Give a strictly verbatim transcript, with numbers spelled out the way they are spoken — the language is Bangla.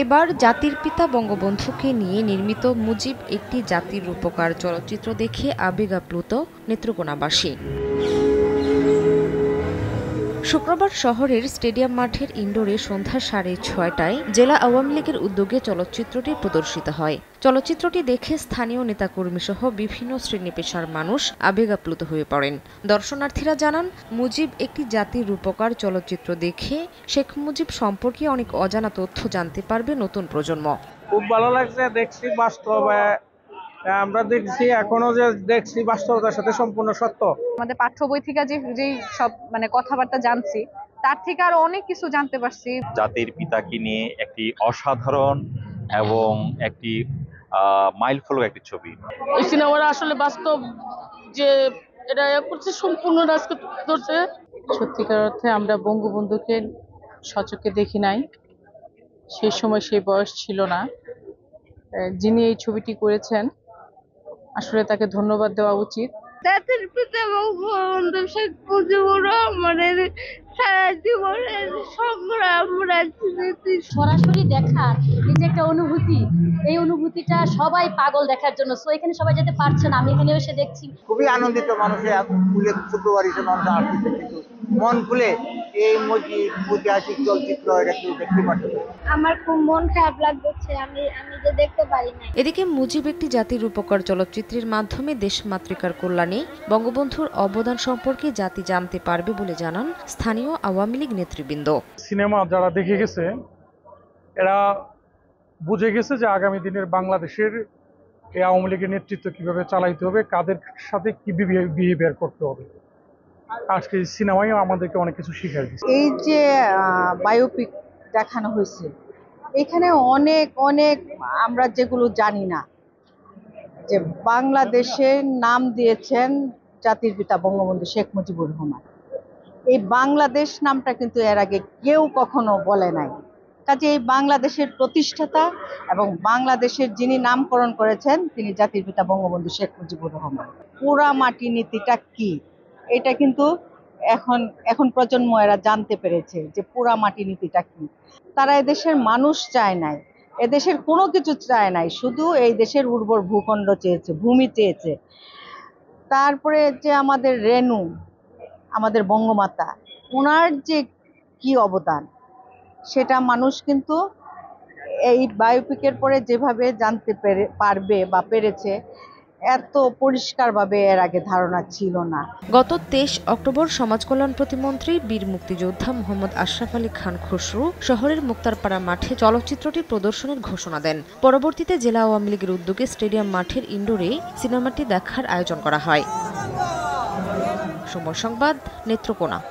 এবার জাতির পিতা বঙ্গবন্ধুকে নিয়ে নির্মিত মুজিব একটি জাতির রূপকার চলচ্চিত্র দেখে আবেগ আপ্লুত নেত্রকোনাবাসী। শুক্রবার শহরের স্টেডিয়াম মাঠের ইনডোরে সন্ধ্যা সাড়ে ছয়টায় জেলা আওয়ামী লীগের উদ্যোগে চলচ্চিত্রটি প্রদর্শিত হয়। চলচ্চিত্রটি দেখে স্থানীয় নেতাকর্মী সহ বিভিন্ন শ্রেণী পেশার মানুষ আবেগ আপ্লুত হয়ে পড়েন। দর্শনার্থীরা জানান, মুজিব একটি জাতির রূপকার চলচ্চিত্র দেখে শেখ মুজিব সম্পর্কে অনেক অজানা তথ্য জানতে পারবে নতুন প্রজন্ম। খুব ভালো লাগছে, দেখছি বাস্তবে আমরা দেখছি এখনো যে দেখছি বাস্তবতার সাথে সম্পূর্ণ সত্য। আমাদের পাঠ্য বই থেকে যে যে সব মানে কথাবার্তা জানছি তার থেকে আরো অনেক কিছু জানতে পারছি। জাতির পিতাকে নিয়ে একটি অসাধারণ এবং একটি মাইল ফলক একটি ছবি। এই সিনেমাটা আসলে বাস্তব যে এটা করছে সম্পূর্ণ রাজকে ধরছে। সত্যিকার অর্থে আমরা বঙ্গবন্ধুকে সচক্ষে দেখি নাই, সেই সময় সেই বয়স ছিল না। যিনি এই ছবিটি করেছেন আসলে তাকে ধন্যবাদ দেওয়া উচিত। জাতির পিতা বঙ্গবন্ধু শেখ মুজিবুর রহমানের সারা জীবনের সংগ্রাম রাজনীতি সরাসরি দেখার এই যে একটা অনুভূতি, এই অনুভূতিটা সবাই পাগল দেখার জন্য। সো এখানে সবাই যেতে পারছে না, আমি এখানে এসে দেখছি। খুবই আনন্দিত মানুষের খুলে শুক্রবার এসে মানুষ আসছে, কিন্তু মন খুলে এই ঐতিহাসিক চলচ্চিত্র এটা কেউ দেখতে পাচ্ছে। আমার খুব মন খারাপ লাগছে, আমি আমি যে দেখতে পারি না। এদিকে মুজিব একটি জাতির রূপকার চলচ্চিত্রের মাধ্যমে দেশমাতৃকার কল্যাণে বঙ্গবন্ধুর অবদান সম্পর্কে জাতি জানতে পারবে বলে জানান স্থানীয় আওয়ামী লীগ নেতৃবৃন্দ। সিনেমা যারা দেখে গেছে এরা বুঝে গেছে যে আগামী দিনের বাংলাদেশের এই আওয়ামী লীগের নেতৃত্ব কিভাবে চালাইতে হবে, কাদের সাথে কি বিহেভিয়ার করতে হবে। আজকে সিনেমায় আমাদেরকে অনেক কিছু শিখিয়ে দিচ্ছে। এই যে বায়োপিক দেখানো হয়েছে, এখানে অনেক অনেক আমরা যেগুলো জানি না, যে বাংলাদেশের নাম দিয়েছেন জাতির পিতা বঙ্গবন্ধু শেখ মুজিবুর রহমান। এই বাংলাদেশ নামটা কিন্তু এর আগে কেউ কখনো বলে নাই। কাজে এই বাংলাদেশের প্রতিষ্ঠাতা এবং বাংলাদেশের যিনি নামকরণ করেছেন তিনি জাতির পিতা বঙ্গবন্ধু শেখ মুজিবুর রহমান। পোড়া মাটি নীতিটা কি, এটা কিন্তু এখন এখন প্রজন্ম এরা জানতে পেরেছে যে পোড়া মাটি নীতিটা কি। তারা এদেশের মানুষ চায় নাই, এদেশের কোনো কিছু চায় নাই, শুধু এই দেশের উর্বর ভূখণ্ড চেয়েছে, ভূমি চেয়েছে। তারপরে যে আমাদের রেণু, আমাদের বঙ্গমাতা, ওনার যে কি অবদান সেটা মানুষ কিন্তু এই বায়োপিকের পরে যেভাবে জানতে পেরে পারবে বা পেরেছে, এত পরিষ্কারভাবে এর আগে ধারণা ছিল না। গত তেইশ অক্টোবর সমাজ কল্যাণ প্রতিমন্ত্রী বীর মুক্তিযোদ্ধা মোহাম্মদ আশরাফ আলী খান খসরু শহরের মুক্তারপাড়া মাঠে চলচ্চিত্রটি প্রদর্শনের ঘোষণা দেন। পরবর্তীতে জেলা আওয়ামী লীগের উদ্যোগে স্টেডিয়াম মাঠের ইনডোরে সিনেমাটি দেখার আয়োজন করা হয়। সময় সংবাদ, নেত্রকোনা।